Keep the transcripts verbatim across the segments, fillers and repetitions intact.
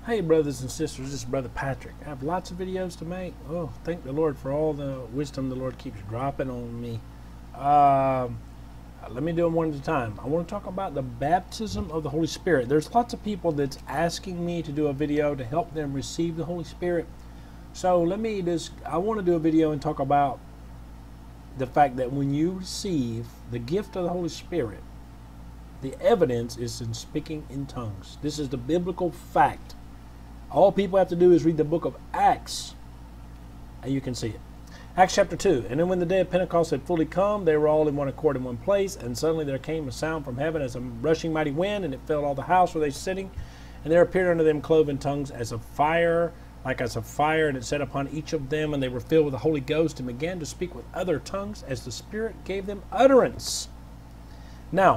Hey brothers and sisters, this is Brother Patrick. I have lots of videos to make. Oh, thank the Lord for all the wisdom the Lord keeps dropping on me. Um, let me do them one at a time. I want to talk about the baptism of the Holy Spirit. There's lots of people that's asking me to do a video to help them receive the Holy Spirit. So let me just, I want to do a video and talk about the fact that when you receive the gift of the Holy Spirit, the evidence is in speaking in tongues. This is the biblical fact. All people have to do is read the book of Acts, and you can see it. Acts chapter two. And then when the day of Pentecost had fully come, they were all in one accord in one place, and suddenly there came a sound from heaven as a rushing mighty wind, and it filled all the house where they were sitting. And there appeared unto them cloven tongues as of fire, like as of fire, and it set upon each of them, and they were filled with the Holy Ghost, and began to speak with other tongues as the Spirit gave them utterance. Now,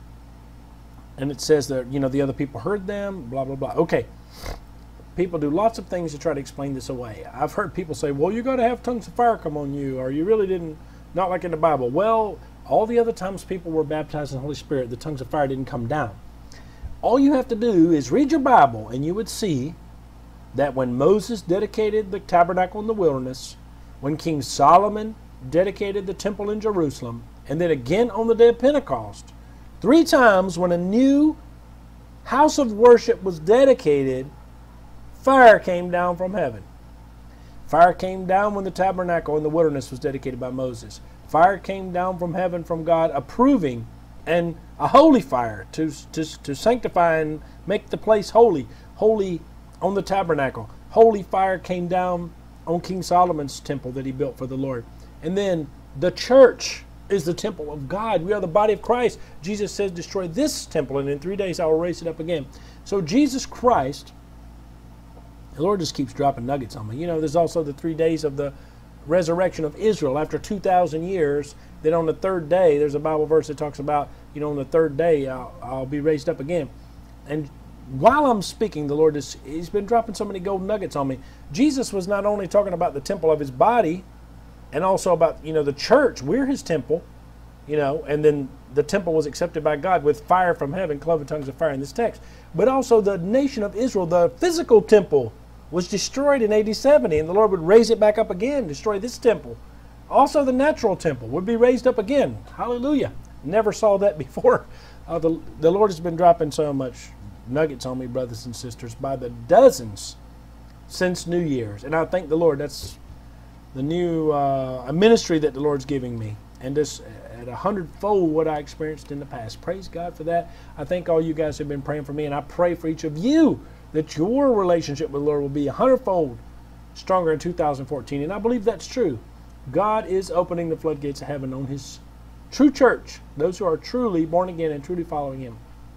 and it says that, you know, the other people heard them, blah, blah, blah. Okay. People do lots of things to try to explain this away. I've heard people say, well, you got to have tongues of fire come on you, or you really didn't, not like in the Bible. Well, all the other times people were baptized in the Holy Spirit, the tongues of fire didn't come down. All you have to do is read your Bible, and you would see that when Moses dedicated the tabernacle in the wilderness, when King Solomon dedicated the temple in Jerusalem, and then again on the day of Pentecost, three times when a new house of worship was dedicated, fire came down from heaven. Fire came down when the tabernacle in the wilderness was dedicated by Moses. Fire came down from heaven from God, approving, and a holy fire to, to, to sanctify and make the place holy. Holy on the tabernacle. Holy fire came down on King Solomon's temple that he built for the Lord. And then the church is the temple of God. We are the body of Christ. Jesus says, destroy this temple, and in three days I will raise it up again. So Jesus Christ, the Lord just keeps dropping nuggets on me. You know, there's also the three days of the resurrection of Israel after two thousand years. Then on the third day, there's a Bible verse that talks about, you know, on the third day, I'll, I'll be raised up again. And while I'm speaking, the Lord is, he's been dropping so many gold nuggets on me. Jesus was not only talking about the temple of his body, and also about, you know, the church. We're his temple, you know, and then the temple was accepted by God with fire from heaven, cloven tongues of fire in this text. But also the nation of Israel, the physical temple, was destroyed in A D seventy, and the Lord would raise it back up again, destroy this temple. Also the natural temple would be raised up again. Hallelujah. Never saw that before. Uh, the, the Lord has been dropping so much nuggets on me, brothers and sisters, by the dozens since New Year's. And I thank the Lord. That's the new uh, ministry that the Lord's giving me. And this at a hundredfold what I experienced in the past. Praise God for that. I thank all you guys who have been praying for me, and I pray for each of you that your relationship with the Lord will be a hundredfold stronger in two thousand fourteen. And I believe that's true. God is opening the floodgates of heaven on his true church, those who are truly born again and truly following him.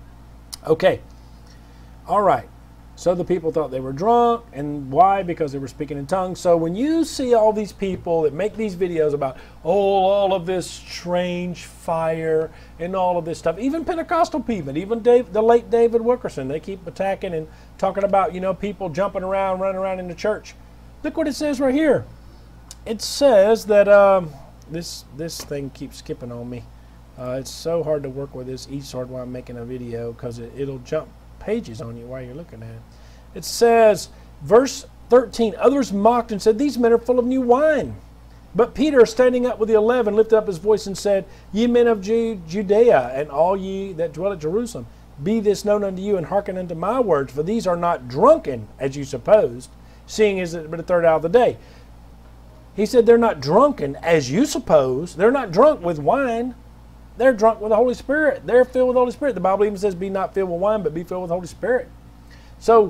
Okay. All right. So the people thought they were drunk. And why? Because they were speaking in tongues. So when you see all these people that make these videos about, oh, all of this strange fire and all of this stuff, even Pentecostal people, even Dave, the late David Wilkerson, they keep attacking and talking about, you know, people jumping around, running around in the church. Look what it says right here. It says that, um, this, this thing keeps skipping on me. Uh, it's so hard to work with this e-sword while I'm making a video because it, it'll jump pages on you while you're looking at it. It says, verse thirteen, others mocked and said, these men are full of new wine. But Peter, standing up with the eleven, lifted up his voice and said, ye men of Judea, and all ye that dwell at Jerusalem, be this known unto you, and hearken unto my words, for these are not drunken, as you supposed, seeing is it but a third hour of the day. He said, they're not drunken, as you suppose. They're not drunk with wine. They're drunk with the Holy Spirit. They're filled with the Holy Spirit. The Bible even says, be not filled with wine, but be filled with the Holy Spirit. So,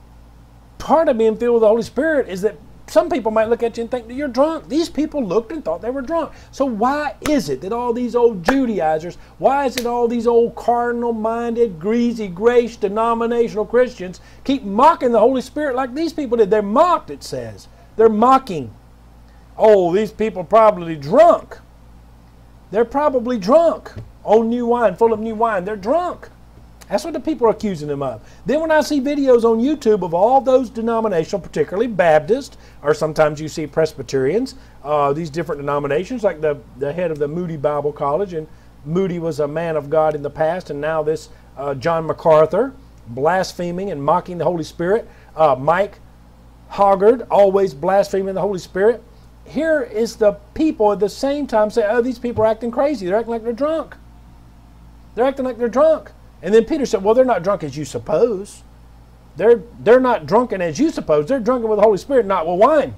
part of being filled with the Holy Spirit is that some people might look at you and think that you're drunk. These people looked and thought they were drunk. So why is it that all these old Judaizers, why is it all these old carnal-minded, greasy, grace, denominational Christians keep mocking the Holy Spirit like these people did? They're mocked, it says. They're mocking. Oh, these people are probably drunk. They're probably drunk on new wine, full of new wine. They're drunk. That's what the people are accusing them of. Then when I see videos on YouTube of all those denominational, particularly Baptist, or sometimes you see Presbyterians, uh, these different denominations, like the, the head of the Moody Bible College, and Moody was a man of God in the past, and now this uh, John MacArthur, blaspheming and mocking the Holy Spirit. Uh, Mike Hoggard, always blaspheming the Holy Spirit. Here is the people at the same time say, oh, these people are acting crazy. They're acting like they're drunk. They're acting like they're drunk. And then Peter said, well, they're not drunk as you suppose. They're, they're not drunken as you suppose. They're drunken with the Holy Spirit, not with wine.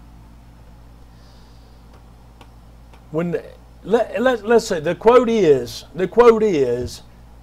When, let, let, let's say, the quote is, the quote is,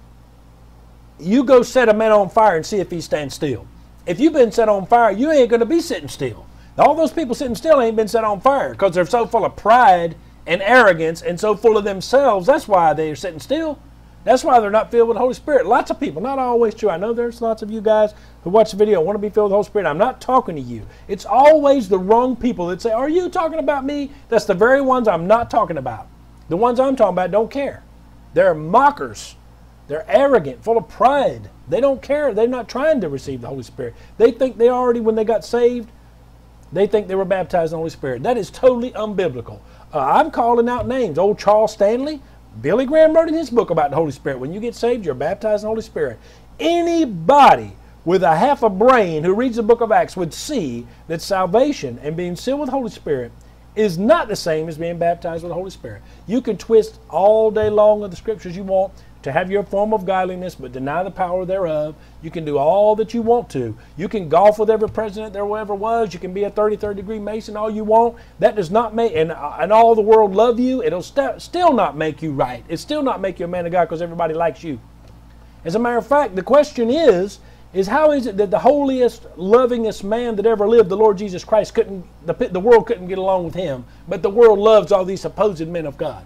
you go set a man on fire and see if he stands still. If you've been set on fire, you ain't going to be sitting still. All those people sitting still ain't been set on fire because they're so full of pride and arrogance and so full of themselves. That's why they're sitting still. That's why they're not filled with the Holy Spirit. Lots of people, not always true. I know there's lots of you guys who watch the video and want to be filled with the Holy Spirit. I'm not talking to you. It's always the wrong people that say, are you talking about me? That's the very ones I'm not talking about. The ones I'm talking about don't care. They're mockers. They're arrogant, full of pride. They don't care. They're not trying to receive the Holy Spirit. They think they already, when they got saved, they think they were baptized in the Holy Spirit. That is totally unbiblical. Uh, I'm calling out names. Old Charles Stanley, Billy Graham wrote in his book about the Holy Spirit. When you get saved, you're baptized in the Holy Spirit. Anybody with a half a brain who reads the book of Acts would see that salvation and being sealed with the Holy Spirit is not the same as being baptized with the Holy Spirit. You can twist all day long of the scriptures you want to have your form of godliness, but deny the power thereof. You can do all that you want to. You can golf with every president there ever was. You can be a thirty-third degree Mason all you want. That does not make, and, and all the world love you. It'll st still not make you right. It'll still not make you a man of God because everybody likes you. As a matter of fact, the question is, is how is it that the holiest, lovingest man that ever lived, the Lord Jesus Christ, couldn't, the, the world couldn't get along with him, but the world loves all these supposed men of God?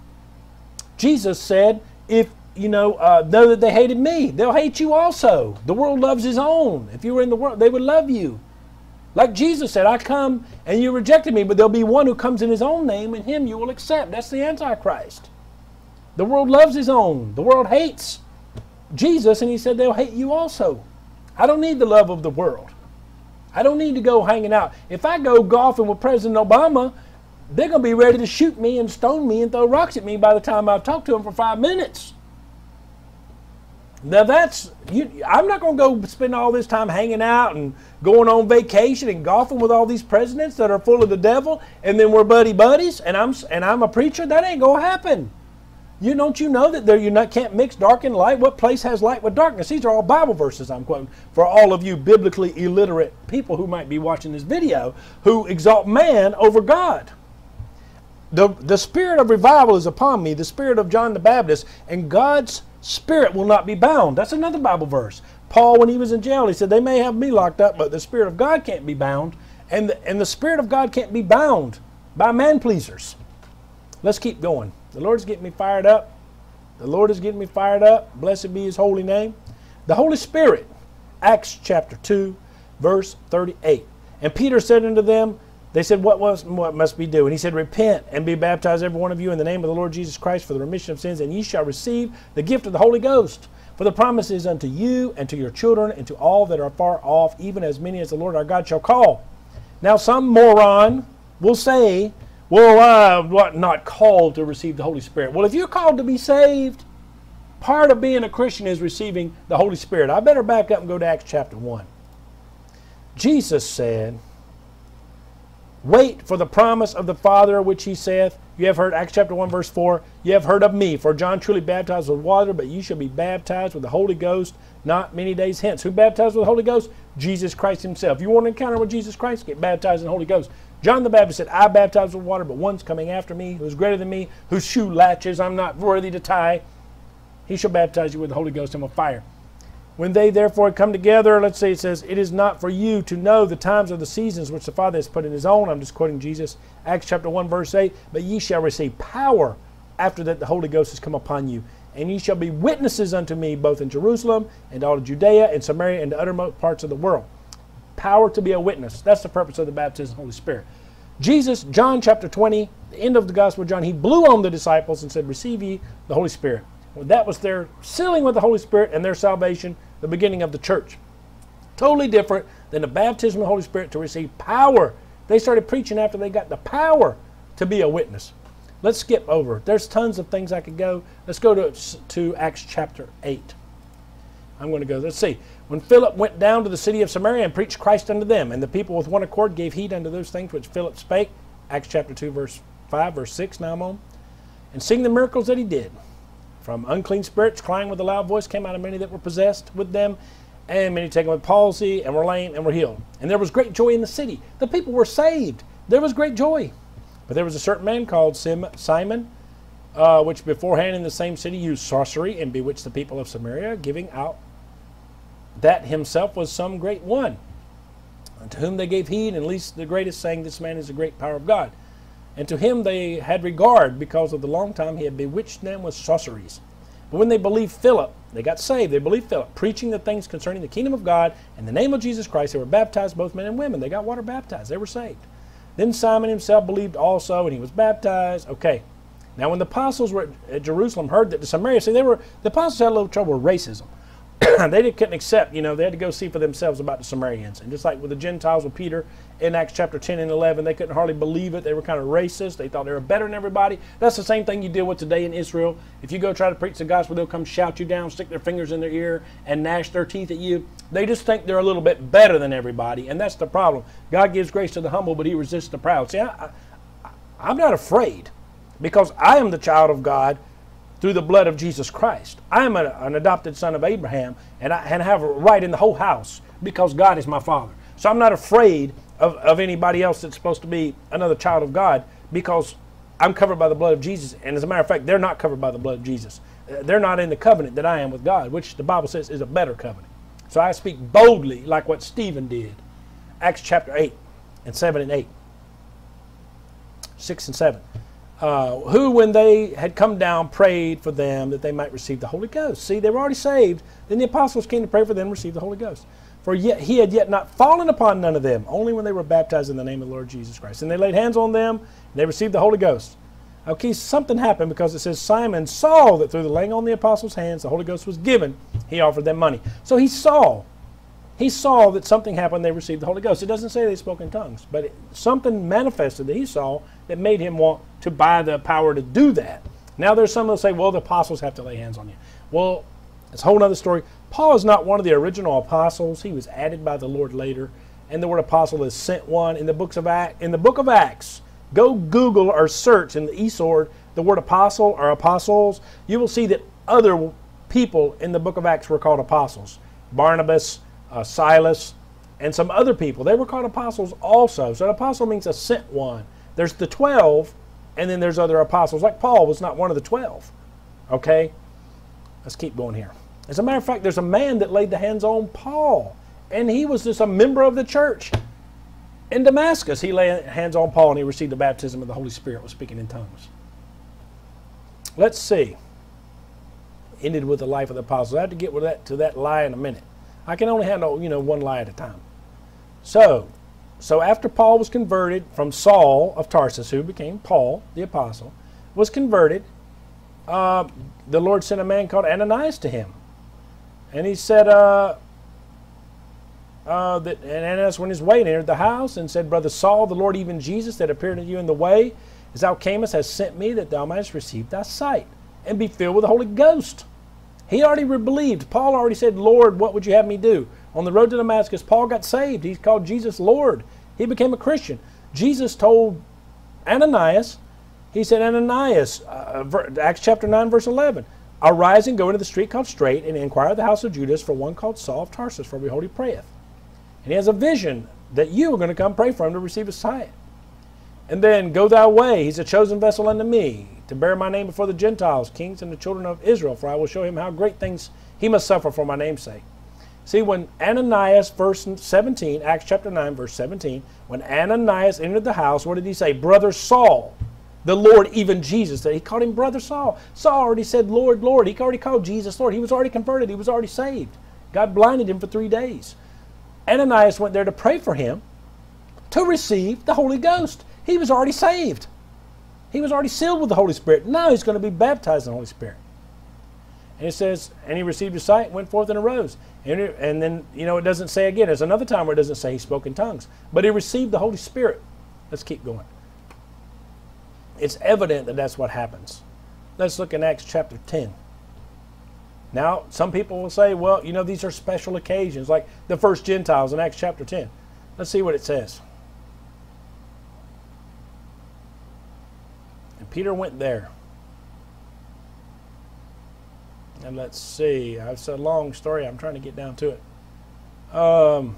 Jesus said, if you know, uh, know that they hated me, they'll hate you also. The world loves his own. If you were in the world, they would love you. Like Jesus said, I come and you rejected me, but there'll be one who comes in his own name, and him you will accept. That's the Antichrist. The world loves his own. The world hates Jesus, and he said they'll hate you also. I don't need the love of the world. I don't need to go hanging out. If I go golfing with President Obama, they're going to be ready to shoot me and stone me and throw rocks at me by the time I've talked to them for five minutes. Now that's, you, I'm not going to go spend all this time hanging out and going on vacation and golfing with all these presidents that are full of the devil, and then we're buddy buddies, and I'm and I'm a preacher. That ain't going to happen. You don't you know that there you not can't mix dark and light? What place has light with darkness? These are all Bible verses I'm quoting for all of you biblically illiterate people who might be watching this video who exalt man over God. The, the spirit of revival is upon me, the spirit of John the Baptist, and God's spirit will not be bound. That's another Bible verse. Paul, when he was in jail, he said, they may have me locked up, but the spirit of God can't be bound, and the, and the spirit of God can't be bound by man-pleasers. Let's keep going. The Lord's getting me fired up. The Lord is getting me fired up. Blessed be his holy name. The Holy Spirit, Acts chapter two, verse thirty-eight. And Peter said unto them, they said, what, was, what must we do? And he said, repent and be baptized, every one of you, in the name of the Lord Jesus Christ for the remission of sins, and ye shall receive the gift of the Holy Ghost. For the promise is unto you and to your children and to all that are far off, even as many as the Lord our God shall call. Now some moron will say, well, I'm what, not called to receive the Holy Spirit. Well, if you're called to be saved, part of being a Christian is receiving the Holy Spirit. I better back up and go to Acts chapter one. Jesus said, wait for the promise of the Father, which he saith, you have heard, Acts chapter one, verse four, you have heard of me, for John truly baptized with water, but ye shall be baptized with the Holy Ghost not many days hence. Who baptized with the Holy Ghost? Jesus Christ himself. You want to encounter with Jesus Christ? Get baptized in the Holy Ghost. John the Baptist said, I baptize with water, but one's coming after me, who is greater than me, whose shoe latches I'm not worthy to tie. He shall baptize you with the Holy Ghost and with fire. When they therefore come together, let's say it says, it is not for you to know the times or the seasons which the Father has put in his own. I'm just quoting Jesus. Acts chapter one, verse eight. But ye shall receive power after that the Holy Ghost has come upon you. And ye shall be witnesses unto me both in Jerusalem and all of Judea and Samaria and the uttermost parts of the world. Power to be a witness. That's the purpose of the baptism of the Holy Spirit. Jesus, John chapter twenty, the end of the Gospel of John, he blew on the disciples and said, receive ye the Holy Spirit. Well, that was their sealing with the Holy Spirit and their salvation, the beginning of the church. Totally different than the baptism of the Holy Spirit to receive power. They started preaching after they got the power to be a witness. Let's skip over. There's tons of things I could go. Let's go to, to Acts chapter eight. I'm going to go. Let's see. When Philip went down to the city of Samaria and preached Christ unto them, and the people with one accord gave heed unto those things which Philip spake. Acts chapter two, verse five, verse six, now I'm on. And seeing the miracles that he did, from unclean spirits crying with a loud voice came out of many that were possessed with them, and many taken with palsy, and were lame, and were healed. And there was great joy in the city. The people were saved. There was great joy. But there was a certain man called Simon, uh, which beforehand in the same city used sorcery, and bewitched the people of Samaria, giving out that himself was some great one, unto whom they gave heed, and least the greatest, saying, This man is the great power of God. And to him they had regard, because of the long time he had bewitched them with sorceries. But when they believed Philip, they got saved. They believed Philip, preaching the things concerning the kingdom of God, in the name of Jesus Christ. They were baptized, both men and women. They got water baptized. They were saved. Then Simon himself believed also, and he was baptized. Okay. Now when the apostles were at Jerusalem, heard that the Samaria, see, they were, the apostles had a little trouble with racism. They couldn't accept, you know, they had to go see for themselves about the Samaritans. And just like with the Gentiles with Peter in Acts chapter ten and eleven, they couldn't hardly believe it. They were kind of racist. They thought they were better than everybody. That's the same thing you deal with today in Israel. If you go try to preach the gospel, they'll come shout you down, stick their fingers in their ear, and gnash their teeth at you. They just think they're a little bit better than everybody, and that's the problem. God gives grace to the humble, but he resists the proud. See, I, I, I'm not afraid, because I am the child of God through the blood of Jesus Christ. I am a, an adopted son of Abraham, and I and have a right in the whole house because God is my father. So I'm not afraid of, of anybody else that's supposed to be another child of God, because I'm covered by the blood of Jesus. And as a matter of fact, they're not covered by the blood of Jesus. They're not in the covenant that I am with God, which the Bible says is a better covenant. So I speak boldly like what Stephen did. Acts chapter eight and seven and eight. six and seven. Uh, who, when they had come down, prayed for them that they might receive the Holy Ghost. See, they were already saved. Then the apostles came to pray for them and receive the Holy Ghost. For yet he had yet not fallen upon none of them, only when they were baptized in the name of the Lord Jesus Christ. And they laid hands on them, and they received the Holy Ghost. Okay, something happened, because it says Simon saw that through the laying on the apostles' hands the Holy Ghost was given. He offered them money. So he saw. He saw that something happened, they received the Holy Ghost. It doesn't say they spoke in tongues, but it, something manifested that he saw that made him want to buy the power to do that. Now there's some that say, well, the apostles have to lay hands on you. Well, it's a whole other story. Paul is not one of the original apostles. He was added by the Lord later. And the word apostle is sent one. In the books of Acts, in the book of Acts, go Google or search in the eSword the word apostle or apostles. You will see that other people in the book of Acts were called apostles. Barnabas, uh, Silas, and some other people. They were called apostles also. So an apostle means a sent one. There's the twelve, and then there's other apostles. Like Paul was not one of the twelve. Okay? Let's keep going here. As a matter of fact, there's a man that laid the hands on Paul, and he was just a member of the church. In Damascus, he laid hands on Paul, and he received the baptism of the Holy Spirit, was speaking in tongues. Let's see. Ended with the life of the apostles. I have to get with that, to that lie in a minute. I can only handle, you know, one lie at a time. So, so after Paul was converted from Saul of Tarsus, who became Paul, the apostle, was converted, uh, the Lord sent a man called Ananias to him. And he said, uh, uh, that, and Ananias went his way and entered the house and said, Brother Saul, the Lord, even Jesus, that appeared unto you in the way, as thou camest, has sent me, that thou mightest receive thy sight, and be filled with the Holy Ghost. He already believed. Paul already said, Lord, what would you have me do? On the road to Damascus, Paul got saved. He called Jesus Lord. He became a Christian. Jesus told Ananias, he said, Ananias, uh, Acts chapter nine, verse eleven, arise and go into the street called Straight, and inquire of the house of Judas for one called Saul of Tarsus, for behold, he prayeth. And he has a vision that you are going to come pray for him to receive his sight. And then, go thy way, he's a chosen vessel unto me, to bear my name before the Gentiles, kings, and the children of Israel, for I will show him how great things he must suffer for my name's sake. See, when Ananias, verse seventeen, Acts chapter nine, verse seventeen, when Ananias entered the house, what did he say? Brother Saul, the Lord, even Jesus. He called him Brother Saul. Saul already said, Lord, Lord. He already called Jesus Lord. He was already converted. He was already saved. God blinded him for three days. Ananias went there to pray for him to receive the Holy Ghost. He was already saved. He was already sealed with the Holy Spirit. Now he's going to be baptized in the Holy Spirit. And it says, and he received his sight, went forth and arose. And, it, and then, you know, it doesn't say again. There's another time where it doesn't say he spoke in tongues. But he received the Holy Spirit. Let's keep going. It's evident that that's what happens. Let's look in Acts chapter ten. Now, some people will say, well, you know, these are special occasions, like the first Gentiles in Acts chapter ten. Let's see what it says. And Peter went there. And let's see. It's a long story. I'm trying to get down to it. Um,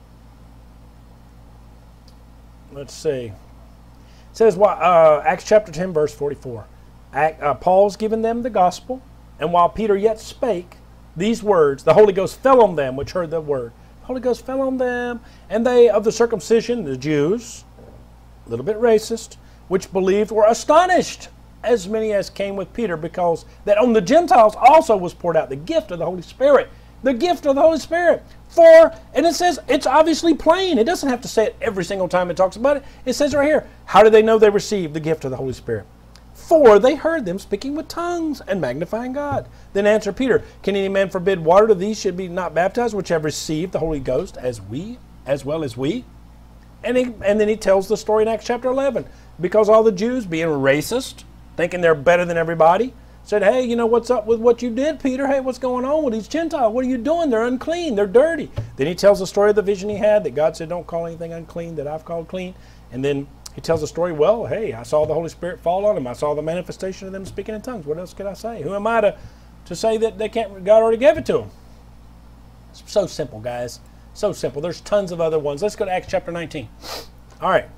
let's see. It says, uh, Acts chapter ten, verse forty-four. Act, uh, Paul's given them the gospel, and while Peter yet spake these words, the Holy Ghost fell on them which heard the word. The Holy Ghost fell on them, and they of the circumcision, the Jews, a little bit racist, which believed were astonished, as many as came with Peter, because that on the Gentiles also was poured out the gift of the Holy Spirit. The gift of the Holy Spirit. For, and it says, it's obviously plain. It doesn't have to say it every single time it talks about it. It says right here, how do they know they received the gift of the Holy Spirit? For they heard them speaking with tongues and magnifying God. Then answered Peter, can any man forbid water to these should be not baptized, which have received the Holy Ghost as we, as well as we? And, he, and then he tells the story in Acts chapter eleven. Because all the Jews, being racist, thinking they're better than everybody, said, hey, you know, what's up with what you did, Peter? Hey, what's going on with these Gentiles? What are you doing? They're unclean. They're dirty. Then he tells the story of the vision he had, that God said, don't call anything unclean that I've called clean. And then he tells the story, well, hey, I saw the Holy Spirit fall on them. I saw the manifestation of them speaking in tongues. What else could I say? Who am I to, to say that they can't? God already gave it to them. It's so simple, guys. So simple. There's tons of other ones. Let's go to Acts chapter nineteen. All right.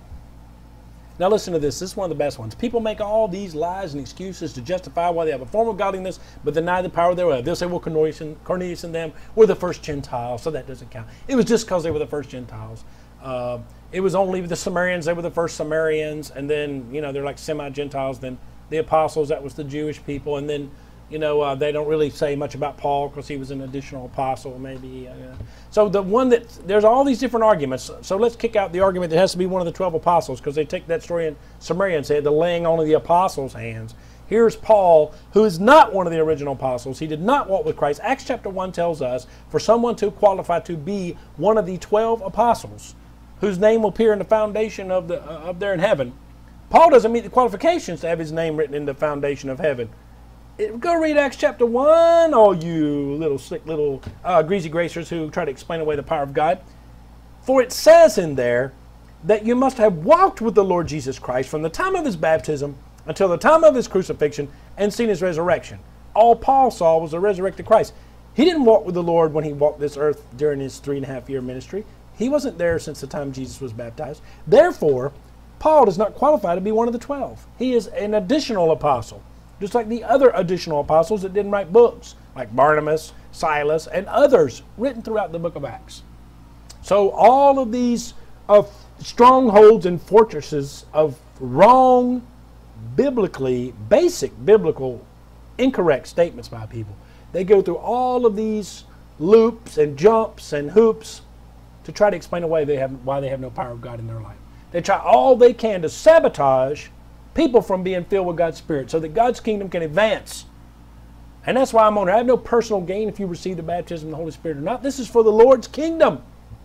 Now listen to this. This is one of the best ones. People make all these lies and excuses to justify why they have a form of godliness, but deny the power thereof. They'll say, well, Cornelius and, Cornelius and them were the first Gentiles, so that doesn't count. It was just because they were the first Gentiles. Uh, it was only the Samaritans. They were the first Samaritans, and then, you know, they're like semi-Gentiles. Then the apostles, that was the Jewish people, and then, you know, uh, they don't really say much about Paul because he was an additional apostle, maybe. Uh, so the one that, there's all these different arguments. So let's kick out the argument that has to be one of the twelve apostles, because they take that story in Samaria and say the laying on of the apostles' hands. Here's Paul, who is not one of the original apostles. He did not walk with Christ. Acts chapter one tells us, for someone to qualify to be one of the twelve apostles, whose name will appear in the foundation of the uh, up there in heaven, Paul doesn't meet the qualifications to have his name written in the foundation of heaven. Go read Acts chapter one, all you little slick little uh, greasy gracers who try to explain away the power of God. For it says in there that you must have walked with the Lord Jesus Christ from the time of his baptism until the time of his crucifixion and seen his resurrection. All Paul saw was the resurrected Christ. He didn't walk with the Lord when he walked this earth during his three and a half year ministry. He wasn't there since the time Jesus was baptized. Therefore, Paul does not qualify to be one of the twelve. He is an additional apostle. Just like the other additional apostles that didn't write books, like Barnabas, Silas, and others written throughout the book of Acts. So all of these uh, strongholds and fortresses of wrong, biblically, basic biblical, incorrect statements by people, they go through all of these loops and jumps and hoops to try to explain away they have, why they have no power of God in their life. They try all they can to sabotage people from being filled with God's Spirit so that God's kingdom can advance. And that's why I'm on here. I have no personal gain if you receive the baptism of the Holy Spirit or not. This is for the Lord's kingdom.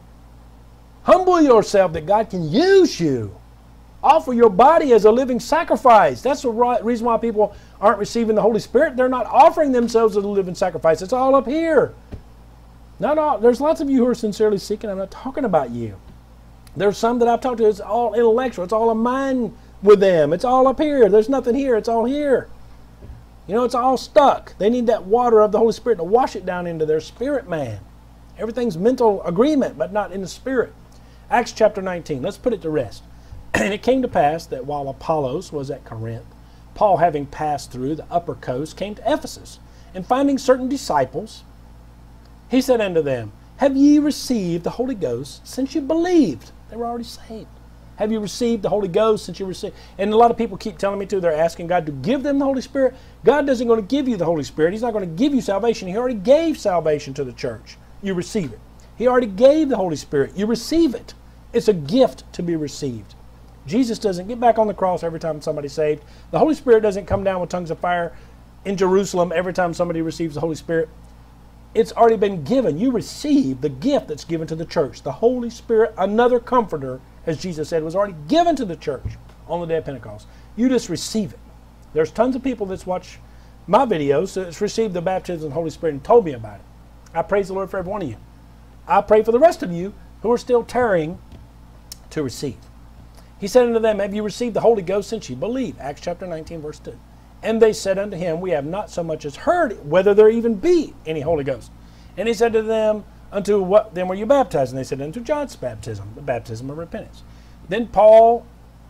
Humble yourself that God can use you. Offer your body as a living sacrifice. That's the right reason why people aren't receiving the Holy Spirit. They're not offering themselves as a living sacrifice. It's all up here. Not all. There's lots of you who are sincerely seeking. I'm not talking about you. There's some that I've talked to. It's all intellectual. It's all a mind with them. It's all up here. There's nothing here. It's all here. You know, it's all stuck. They need that water of the Holy Spirit to wash it down into their spirit man. Everything's mental agreement, but not in the spirit. Acts chapter nineteen. Let's put it to rest. And it came to pass that while Apollos was at Corinth, Paul, having passed through the upper coast, came to Ephesus. And finding certain disciples, he said unto them, have ye received the Holy Ghost since you believed? They were already saved. Have you received the Holy Ghost since you received? And a lot of people keep telling me too, they're asking God to give them the Holy Spirit. God doesn't going to give you the Holy Spirit. He's not going to give you salvation. He already gave salvation to the church. You receive it. He already gave the Holy Spirit. You receive it. It's a gift to be received. Jesus doesn't get back on the cross every time somebody's saved. The Holy Spirit doesn't come down with tongues of fire in Jerusalem every time somebody receives the Holy Spirit. It's already been given. You receive the gift that's given to the church. The Holy Spirit, another comforter, as Jesus said, was already given to the church on the day of Pentecost. You just receive it. There's tons of people that watch my videos that's received the baptism of the Holy Spirit and told me about it. I praise the Lord for every one of you. I pray for the rest of you who are still tarrying to receive. He said unto them, have you received the Holy Ghost since you believe? Acts chapter nineteen, verse two. And they said unto him, we have not so much as heard whether there even be any Holy Ghost. And he said to them, unto what then were you baptized? And they said, unto John's baptism, the baptism of repentance. Then Paul,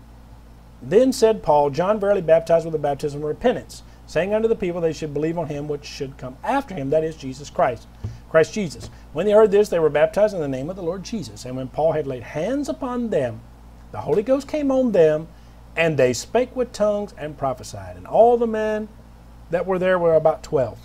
then said Paul, John verily baptized with the baptism of repentance, saying unto the people they should believe on him which should come after him, that is Jesus Christ, Christ Jesus. When they heard this, they were baptized in the name of the Lord Jesus. And when Paul had laid hands upon them, the Holy Ghost came on them, and they spake with tongues and prophesied. And all the men that were there were about twelve.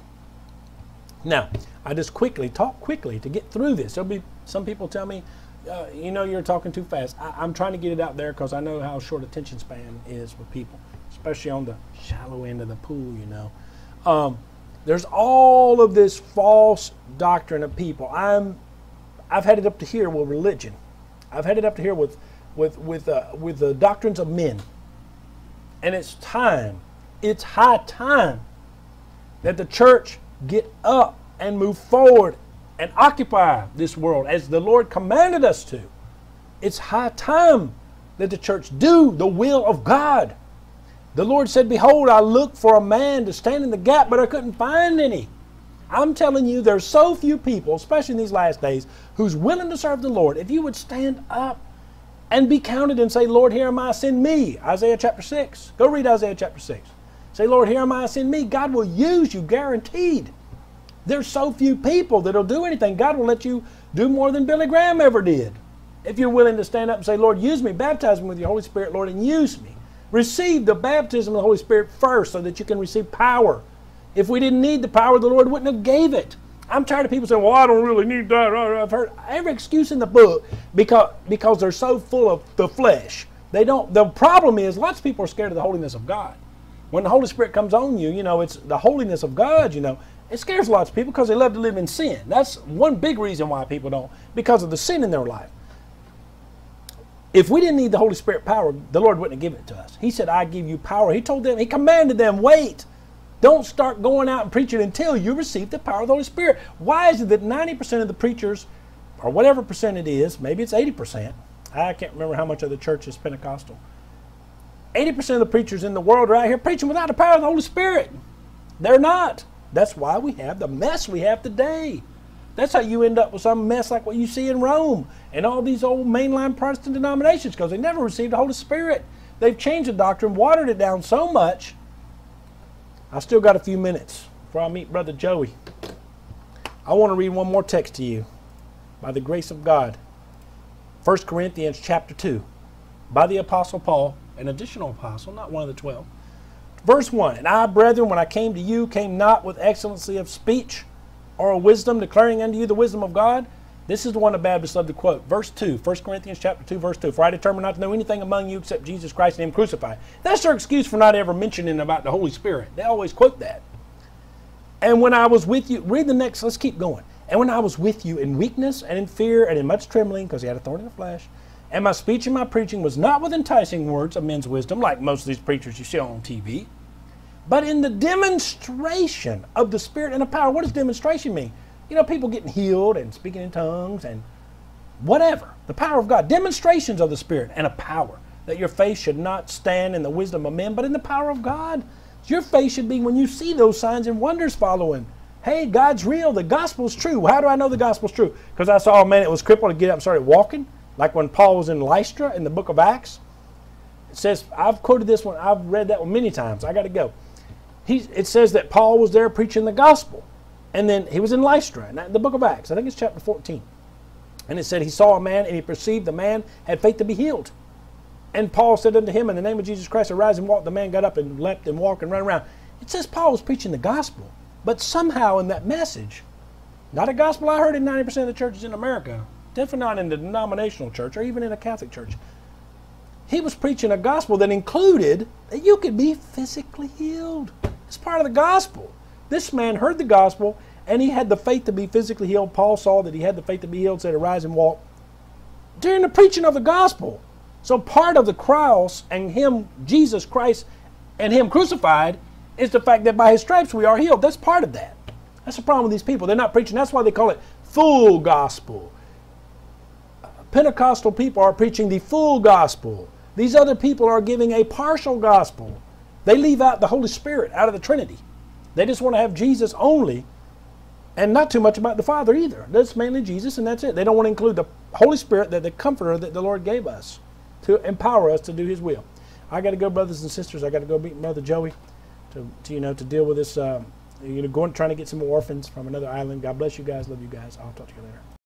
Now, I just quickly, talk quickly to get through this. There'll be some people tell me, uh, you know, you're talking too fast. I, I'm trying to get it out there because I know how short attention span is with people, especially on the shallow end of the pool, you know. Um, there's all of this false doctrine of people. I'm, I've had it up to here with religion. I've had it up to here with, with, with, uh, with the doctrines of men. And it's time, it's high time that the church get up and move forward and occupy this world as the Lord commanded us to. It's high time that the church do the will of God. The Lord said, behold, I looked for a man to stand in the gap, but I couldn't find any. I'm telling you, there's so few people, especially in these last days, who's willing to serve the Lord. If you would stand up and be counted and say, Lord, here am I, send me. Isaiah chapter six. Go read Isaiah chapter six. Say, Lord, here am I, send me. God will use you, guaranteed. There's so few people that'll do anything. God will let you do more than Billy Graham ever did. If you're willing to stand up and say, Lord, use me, baptize me with your Holy Spirit, Lord, and use me. Receive the baptism of the Holy Spirit first so that you can receive power. If we didn't need the power, the Lord wouldn't have gave it. I'm tired of people saying, well, I don't really need that. I've heard every excuse in the book because, because they're so full of the flesh. They don't. The problem is lots of people are scared of the holiness of God. When the Holy Spirit comes on you, you know, it's the holiness of God, you know. It scares lots of people because they love to live in sin. That's one big reason why people don't, because of the sin in their life. If we didn't need the Holy Spirit power, the Lord wouldn't have given it to us. He said, I give you power. He told them, he commanded them, wait. Don't start going out and preaching until you receive the power of the Holy Spirit. Why is it that ninety percent of the preachers, or whatever percent it is, maybe it's eighty percent, I can't remember how much of the church is Pentecostal, eighty percent of the preachers in the world are out here preaching without the power of the Holy Spirit. They're not. That's why we have the mess we have today. That's how you end up with some mess like what you see in Rome and all these old mainline Protestant denominations, because they never received the Holy Spirit. They've changed the doctrine, watered it down so much. I still got a few minutes before I meet Brother Joey. I want to read one more text to you by the grace of God. First Corinthians chapter two, by the Apostle Paul, an additional apostle, not one of the twelve. Verse one, and I, brethren, when I came to you, came not with excellency of speech or of wisdom, declaring unto you the wisdom of God. This is the one the Baptists love to quote. Verse two, First Corinthians chapter two, verse two. For I determined not to know anything among you except Jesus Christ and Him crucified. That's their excuse for not ever mentioning about the Holy Spirit. They always quote that. And when I was with you, read the next, let's keep going. And when I was with you in weakness and in fear and in much trembling, because he had a thorn in the flesh, and my speech and my preaching was not with enticing words of men's wisdom, like most of these preachers you see on T V, but in the demonstration of the Spirit and of power. What does demonstration mean? You know, people getting healed and speaking in tongues and whatever. The power of God. Demonstrations of the Spirit and of power. That your faith should not stand in the wisdom of men, but in the power of God. So your faith should be when you see those signs and wonders following. Hey, God's real. The gospel's true. How do I know the gospel's true? Because I saw a man that was crippled to get up and started walking. Like when Paul was in Lystra in the book of Acts. It says, I've quoted this one. I've read that one many times. I got to go. He, it says that Paul was there preaching the gospel. And then he was in Lystra, in the book of Acts. I think it's chapter fourteen. And it said he saw a man and he perceived the man had faith to be healed. And Paul said unto him, in the name of Jesus Christ, arise and walk. The man got up and leapt and walked and ran around. It says Paul was preaching the gospel. But somehow in that message, not a gospel I heard in ninety percent of the churches in America, definitely not in the denominational church or even in a Catholic church. He was preaching a gospel that included that you could be physically healed. It's part of the gospel. This man heard the gospel, and he had the faith to be physically healed. Paul saw that he had the faith to be healed, said, arise and walk, during the preaching of the gospel. So part of the cross and him, Jesus Christ, and him crucified, It's the fact that by his stripes we are healed. That's part of that. That's the problem with these people. They're not preaching. That's why they call it full gospel. Pentecostal people are preaching the full gospel. These other people are giving a partial gospel. They leave out the Holy Spirit out of the Trinity. They just want to have Jesus only and not too much about the Father either. That's mainly Jesus and that's it. They don't want to include the Holy Spirit, that the Comforter that the Lord gave us to empower us to do His will. I got to go, brothers and sisters. I got to go meet Brother Joey to, to you know to deal with this. Uh, you know, going trying to get some more orphans from another island. God bless you guys. Love you guys. I'll talk to you later.